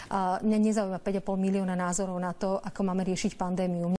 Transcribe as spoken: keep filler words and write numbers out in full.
Mňa nezaujíma päť a pol milióna názorov na to, ako máme riešiť pandémiu.